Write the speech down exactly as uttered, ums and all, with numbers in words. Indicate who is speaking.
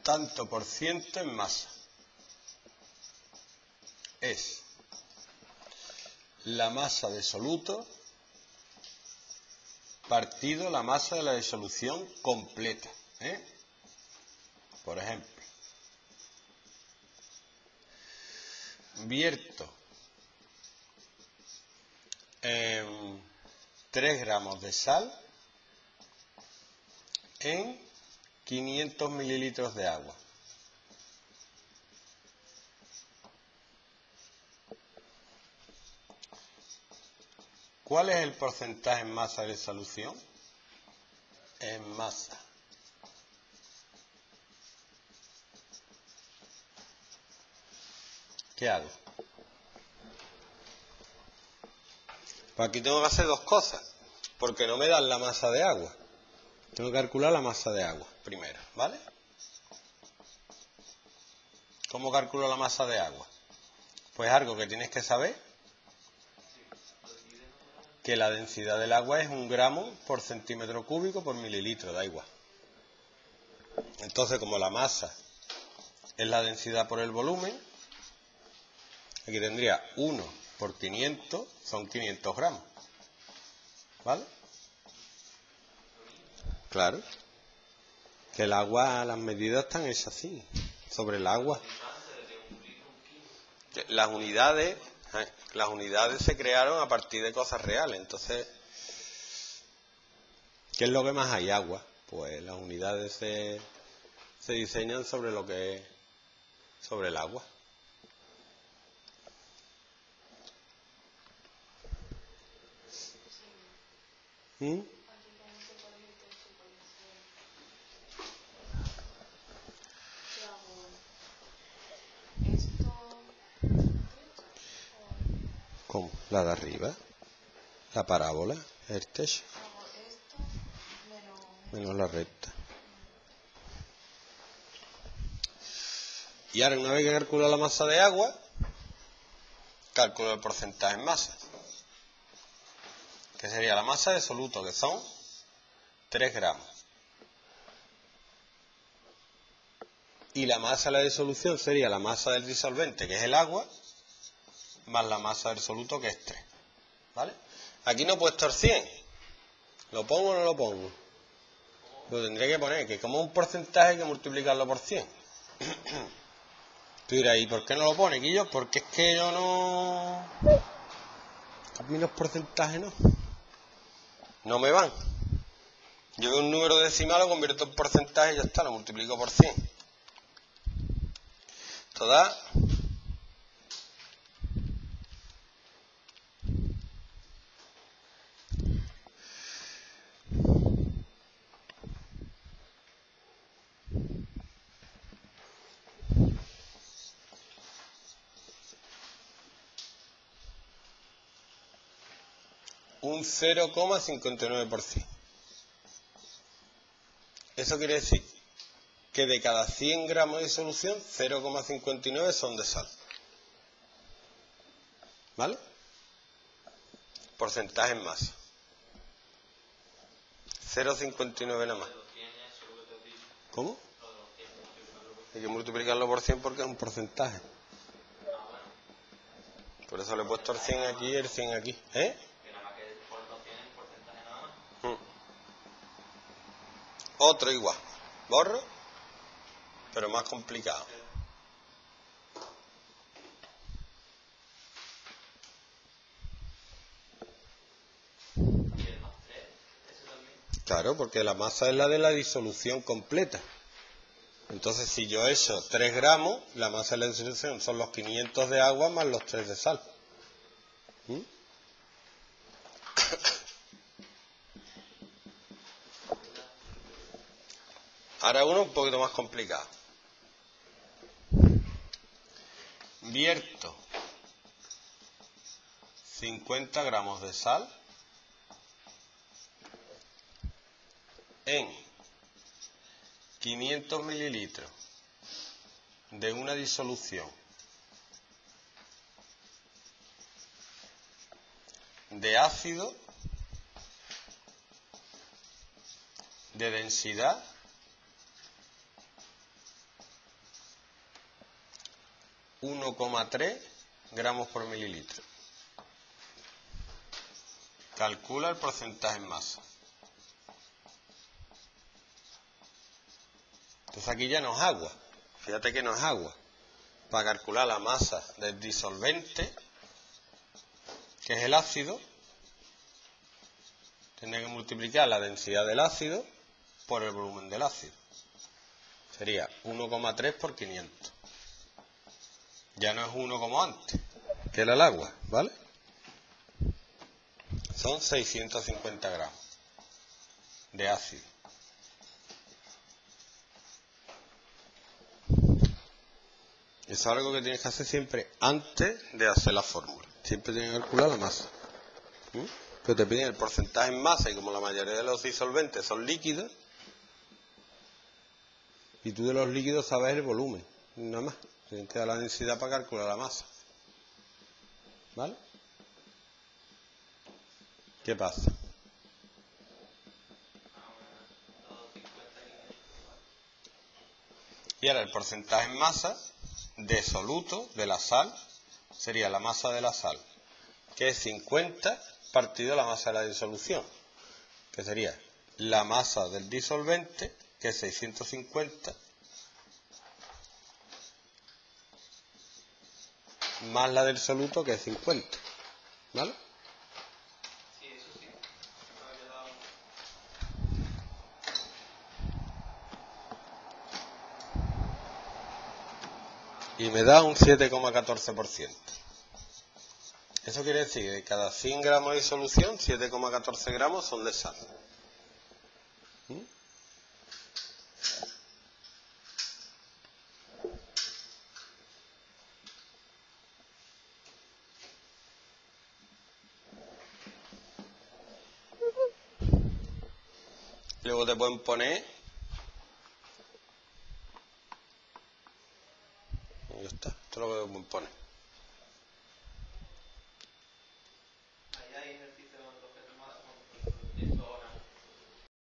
Speaker 1: tanto por ciento en masa. Es la masa de soluto partido la masa de la disolución completa, ¿eh? Por ejemplo, vierto en tres gramos de sal en quinientos mililitros de agua. ¿Cuál es el porcentaje en masa de solución? En masa. ¿Qué hago? Pues aquí tengo que hacer dos cosas, porque no me dan la masa de agua. Tengo que calcular la masa de agua primero, ¿vale? ¿Cómo calculo la masa de agua? Pues algo que tienes que saber, que la densidad del agua es un gramo por centímetro cúbico por mililitro, da igual. Entonces, como la masa es la densidad por el volumen, aquí tendría uno por quinientos, son quinientos gramos. ¿Vale? Claro. Que el agua, las medidas están hechas así, sobre el agua. Las unidades, las unidades se crearon a partir de cosas reales. Entonces, ¿qué es lo que más hay? Agua. Pues las unidades se, se diseñan sobre lo que es, sobre el agua. ¿Mm? ¿Cómo? La de arriba. La parábola. El techo. Menos la recta. Y ahora, una vez que calculo la masa de agua, calculo el porcentaje en masa. Que sería la masa de soluto, que son tres gramos. Y la masa de la disolución sería la masa del disolvente, que es el agua, más la masa del soluto, que es tres. ¿Vale? Aquí no he puesto el cien. ¿Lo pongo o no lo pongo? Lo tendría que poner, que como un porcentaje hay que multiplicarlo por cien. Tú dirás, ¿y por qué no lo pone, Quillo? Porque es que yo no... A mí los porcentajes no. No me van. Yo veo un número decimal, lo convierto en porcentaje y ya está, lo multiplico por cien. Esto da... un cero coma cincuenta y nueve por ciento. Eso quiere decir que de cada cien gramos de solución, cero coma cincuenta y nueve son de sal. ¿Vale? Porcentaje en masa. cero coma cincuenta y nueve nada más. ¿Cómo? Hay que multiplicarlo por cien porque es un porcentaje. Por eso le he puesto el cien aquí y el cien aquí. ¿Eh? Otro igual. Borro, pero más complicado. Claro, porque la masa es la de la disolución completa. Entonces, si yo echo tres gramos, la masa de la disolución son los quinientos de agua más los tres de sal. ¿Mm? Ahora uno un poquito más complicado. Vierto cincuenta gramos de sal en quinientos mililitros de una disolución de ácido de densidad uno coma tres gramos por mililitro. Calcula el porcentaje en masa. Entonces aquí ya no es agua. Fíjate que no es agua. Para calcular la masa del disolvente, que es el ácido, tiene que multiplicar la densidad del ácido por el volumen del ácido. Sería uno coma tres por quinientos. Ya no es uno como antes, que era el agua, ¿vale? Son seiscientos cincuenta gramos de ácido. Eso es algo que tienes que hacer siempre antes de hacer la fórmula. Siempre tienes que calcular la masa. ¿Mm? Pero te piden el porcentaje en masa y como la mayoría de los disolventes son líquidos, y tú de los líquidos sabes el volumen, nada más. Tienes que dar la densidad para calcular la masa. ¿Vale? ¿Qué pasa? Y ahora el porcentaje en masa de soluto de la sal sería la masa de la sal, que es cincuenta partido la masa de la disolución, que sería la masa del disolvente, que es seiscientos cincuenta, más la del soluto, que es cincuenta. ¿Vale? Y me da un siete coma catorce por ciento. Eso quiere decir que de cada cien gramos de disolución, siete coma catorce gramos son de sal. ¿Mm? Luego te pueden poner... Ya está, esto es lo que pueden poner.